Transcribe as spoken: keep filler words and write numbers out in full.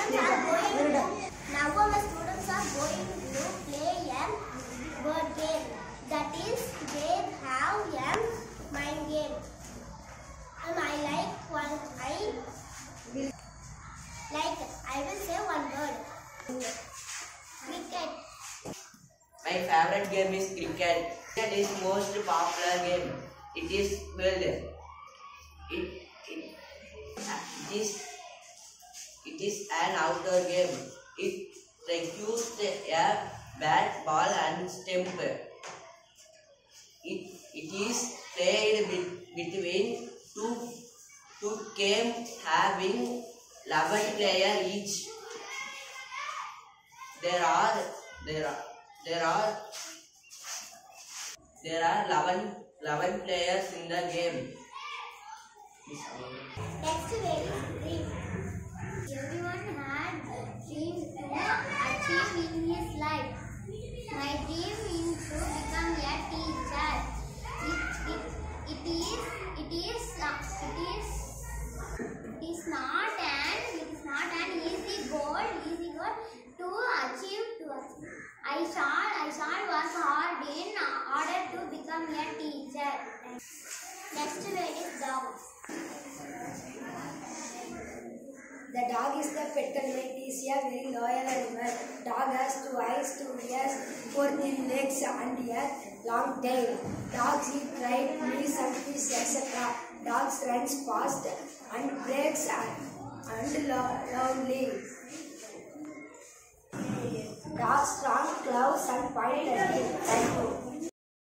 students are going to, now our students are going to play a word game. That is, they have a mind game. And I like one. I will like. I will say one word. Cricket. My favorite game is cricket. Cricket is most popular game. It is well. It it it is it is an outdoor game. It requires a bat, ball, and stump. It it is played with, between two two teams having eleven players each. There are there are there are there are eleven, eleven players in the game. Next word is dream. Everyone had dreams to achieve in his life. My dream is to become a teacher. It, it, it is it is uh, it is it is not an it is not an easy goal easy goal to achieve to achieve. I shall I shall work hard in order to become a teacher. Next word is dog. The dog is the pet animal. It is a very loyal animal. Dog has two eyes, two ears, four thin legs and a long tail. Dogs eat right, meat and fish, et cetera. Dogs run fast and breaks and, and lo loudly. Dogs strong claws and pointed teeth. Thank you.